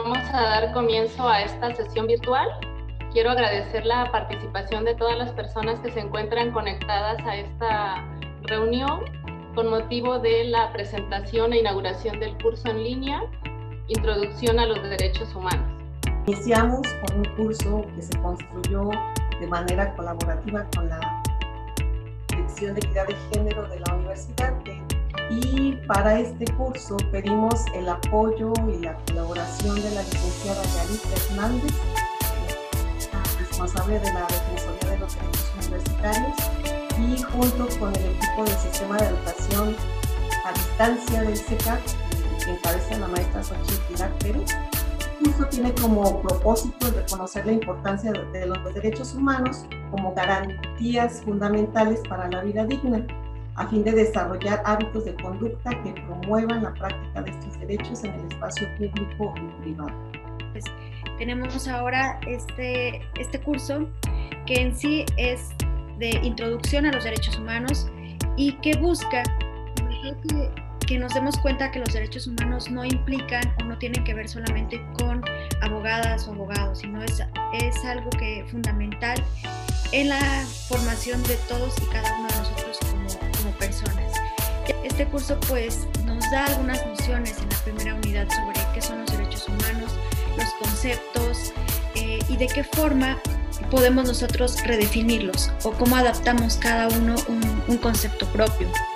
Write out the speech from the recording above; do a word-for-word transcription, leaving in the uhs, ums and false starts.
vamos a dar comienzo a esta sesión virtual. Quiero agradecer la participación de todas las personas que se encuentran conectadas a esta reunión con motivo de la presentación e inauguración del curso en línea Introducción a los Derechos Humanos. Iniciamos con un curso que se construyó de manera colaborativa con la Dirección de Equidad de Género de la Universidad, y para este curso pedimos el apoyo y la colaboración de la licenciada Yarita Hernández, responsable de la Defensoría de los Derechos Universitarios, y junto con el equipo del Sistema de Educación a Distancia del C E C A C, que encabeza la maestra Xochitl Pilar Pérez. El curso tiene como propósito el reconocer la importancia de los derechos humanos como garantías fundamentales para la vida digna, a fin de desarrollar hábitos de conducta que promuevan la práctica de estos derechos en el espacio público y privado. Pues, tenemos ahora este, este curso que en sí es de introducción a los derechos humanos y que busca que, que nos demos cuenta que los derechos humanos no implican o no tienen que ver solamente con abogadas o abogados, sino es, es algo que es fundamental en la formación de todos y cada uno de nosotros como, como personas. Este curso pues nos da algunas nociones en la primera unidad sobre qué son los derechos humanos, los conceptos eh, y de qué forma podemos nosotros redefinirlos o cómo adaptamos cada uno un, un concepto propio.